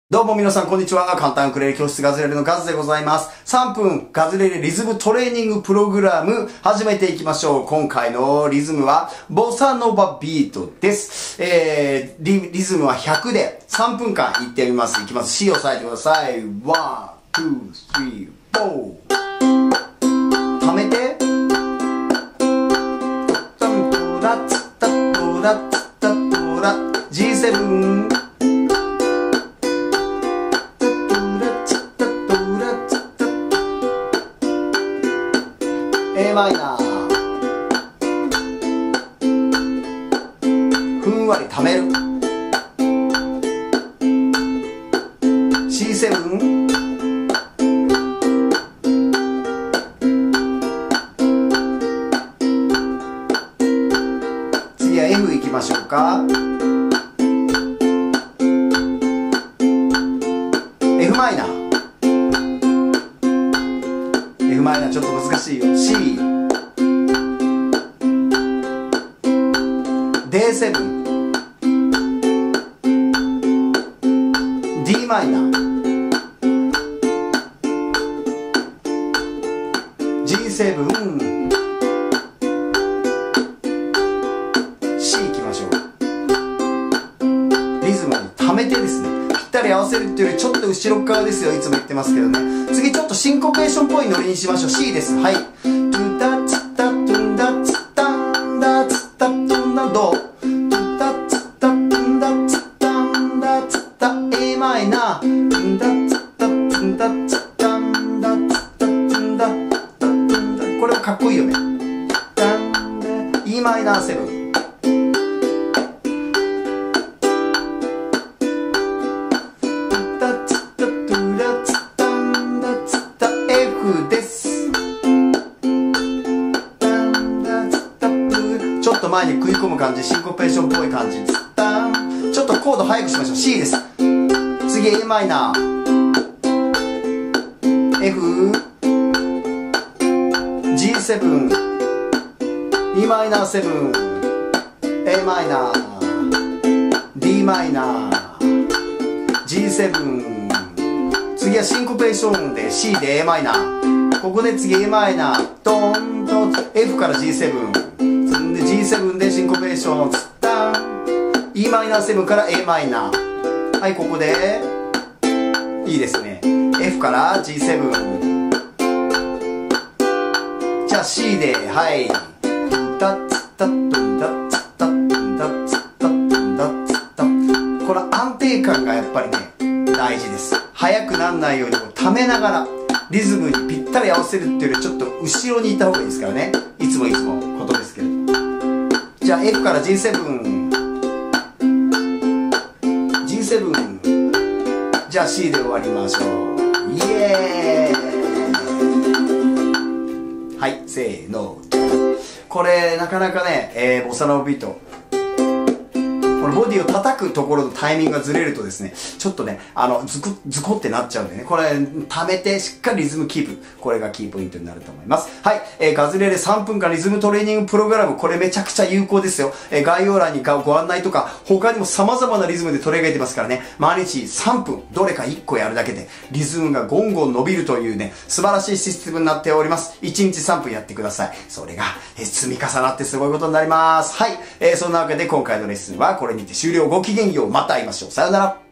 どうも皆さんこんにちは。簡単ウクレレ教室ガズレレのガズでございます。3分ガズレレリズムトレーニングプログラム始めていきましょう。今回のリズムはボサノバビートです。リズムは100で3分間いってみます。いきます。C を押さえてください。1、2、3、4。溜めて。G7。A マイナーふんわり溜める C7 次は F いきましょうか。 F マイナーF マイナーちょっと難しいよ。 C D7 D マイナー G7 C いきましょう。リズムに溜めてですね、ぴったり合わせるっていうよりちょっと後ろ側ですよ。いつも言ってますけどね。次ちょっとシンコペーションっぽいノリにしましょう。 C です。はい。トゥタツタトゥンダツタンダツタトゥンダドトゥタツタトゥンダツタンダツタ A マイナートゥンダツタトゥンダツタンダツタトゥンダタトゥンダ。これもかっこいいよね。タンダ E マイナー7です。ちょっと前に食い込む感じ、シンコペーションっぽい感じ。ちょっとコード早くしましょう。 C です。次 A マイナー F G7 E マイナー7 A マイナー D マイナー G7。次はシンコペーションで C で A マイナー。ここで次 A マイナートンと F から G7 積んで G7 でシンコペーションツッタン E マイナー7から A マイナー。はい、ここでいいですね。 F から G7。 じゃあ C ではいタッツタットンダッツタットンダッツタットンダッツタッ。この安定感がやっぱりね大事です。速くならないように溜めながらリズムにぴったり合わせるっていうよりちょっと後ろにいた方がいいですからね。いつもことですけれど。じゃあ F から G7 G7 じゃあ C で終わりましょう。イエーイ。はい、せーの。これなかなかね、ボサノバビートこのボディを叩くところのタイミングがずれるとですね、ちょっとね、ズコってなっちゃうんでね、これ、溜めてしっかりリズムキープ。これがキーポイントになると思います。はい。ガズレレ3分間リズムトレーニングプログラム、これめちゃくちゃ有効ですよ。概要欄にご案内とか、他にも様々なリズムで取り上げてますからね、毎日3分、どれか1個やるだけで、リズムがゴンゴン伸びるというね、素晴らしいシステムになっております。1日3分やってください。それが、積み重なってすごいことになります。はい。そんなわけで今回のレッスンはこれにて終了。ごきげんよう。また会いましょう。さよなら。